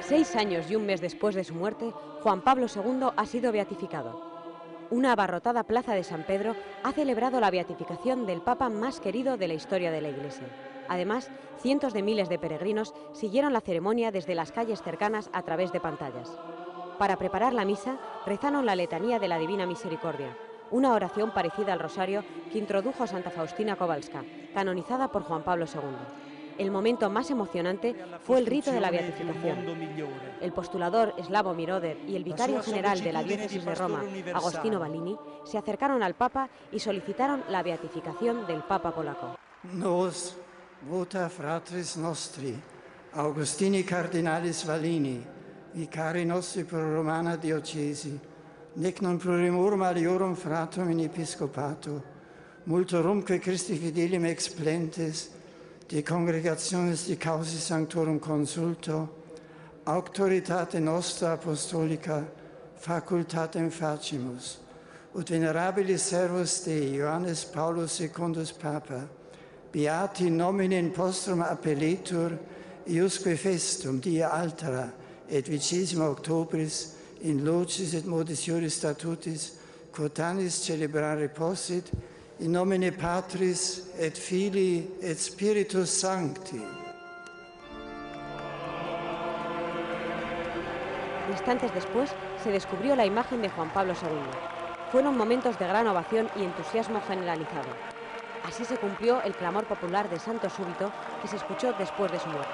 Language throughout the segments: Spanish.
6 años y un mes después de su muerte, Juan Pablo II ha sido beatificado. Una abarrotada plaza de San Pedro ha celebrado la beatificación del Papa más querido de la historia de la Iglesia. Además, cientos de miles de peregrinos siguieron la ceremonia desde las calles cercanas a través de pantallas. Para preparar la misa, rezaron la letanía de la Divina Misericordia, una oración parecida al rosario que introdujo Santa Faustina Kowalska, canonizada por Juan Pablo II. El momento más emocionante fue el rito de la beatificación. El postulador Sławomir Oder y el vicario general de la diócesis de Roma, Agostino Balini, se acercaron al Papa y solicitaron la beatificación del Papa polaco. Nos vota fratris nostri, Augustini cardinalis Balini, vicari nostri pro Romana diocesi, nec non plurimorum aliorum fratum in episcopato, multorumque Christi fidelim explentes, de congregationis de causi sanctorum consulto, auctoritate nostra apostolica, facultatem facimus, ut venerabilis servus Dei, Johannes Paulus secundus Papa, beati nomine postrum appelletur, iusque festum dia altera et 20 Octobris in locis et modis iuris statutis quotanis celebrare possit, in nomine Patris et Filii et Spiritus Sancti. Instantes después se descubrió la imagen de Juan Pablo II. Fueron momentos de gran ovación y entusiasmo generalizado. Así se cumplió el clamor popular de Santo Súbito que se escuchó después de su muerte.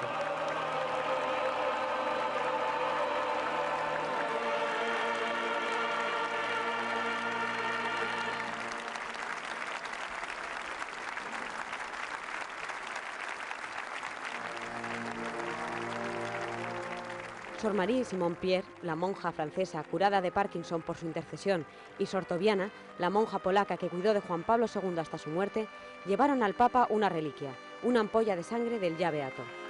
Sor Marie Simon-Pierre, la monja francesa curada de Parkinson por su intercesión, y Sor Tobiana, la monja polaca que cuidó de Juan Pablo II hasta su muerte, llevaron al Papa una reliquia, una ampolla de sangre del ya beato.